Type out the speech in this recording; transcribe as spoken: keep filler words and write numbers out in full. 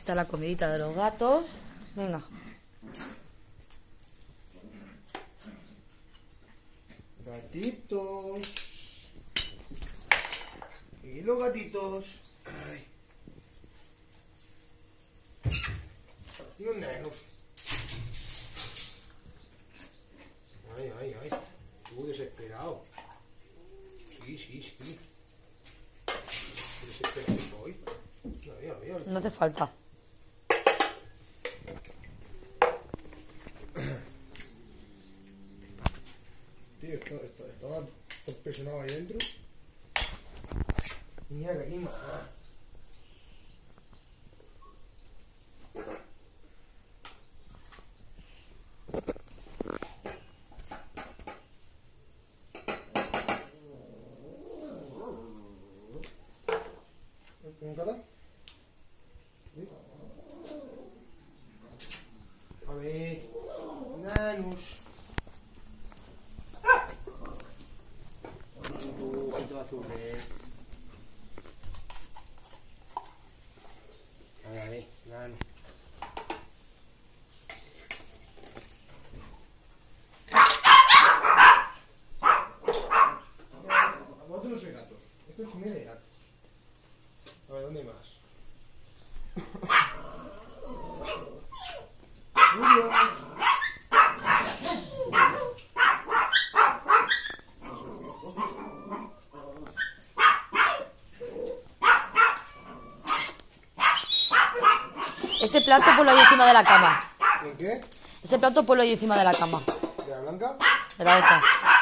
está la comidita de los gatos. Venga. Gatitos. Y los gatitos. Ay. Los nenos. Ay, ay, ay. Tú desesperado. Sí, sí, sí. Desesperado soy. Mira, mira, mira. No hace falta. Tío, está, está, estaba presionado ahí dentro. Mira, que aquí más. ¿Cómo cada? ¿Sí? A ver. Nanus. Ojito azul, eh. A ver, a ver, Nanus. Vosotros no sois gatos. Esto es comida de gatos. A ver, ¿dónde hay más? Julio. Ese plato ponlo ahí encima de la cama. ¿En qué? Ese plato ponlo ahí encima de la cama. ¿De la blanca? De la otra.